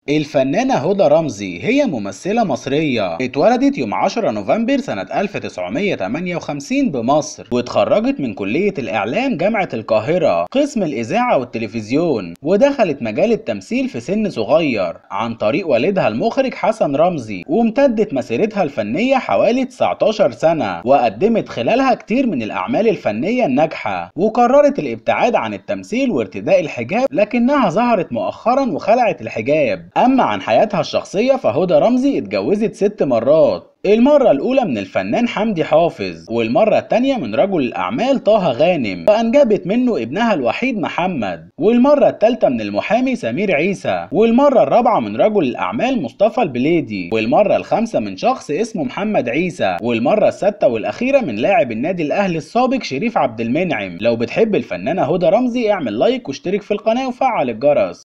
الفنانة هدى رمزي هي ممثلة مصرية اتولدت يوم 10 نوفمبر سنة 1958 بمصر، واتخرجت من كلية الإعلام جامعة القاهرة قسم الإذاعة والتلفزيون، ودخلت مجال التمثيل في سن صغير عن طريق والدها المخرج حسن رمزي، وامتدت مسيرتها الفنية حوالي 19 سنة، وقدمت خلالها كتير من الأعمال الفنية الناجحة، وقررت الابتعاد عن التمثيل وارتداء الحجاب، لكنها ظهرت مؤخرا وخلعت الحجاب. أما عن حياتها الشخصية فهدى رمزي اتجوزت 6 مرات، المرة الأولى من الفنان حمدي حافظ، والمرة التانية من رجل الأعمال طه غانم، وأنجبت منه ابنها الوحيد محمد، والمرة التالتة من المحامي سمير عيسى، والمرة الرابعة من رجل الأعمال مصطفى البليدي، والمرة الخامسة من شخص اسمه محمد عيسى، والمرة السادسة والأخيرة من لاعب النادي الأهلي السابق شريف عبد المنعم. لو بتحب الفنانة هدى رمزي اعمل لايك واشترك في القناة وفعل الجرس.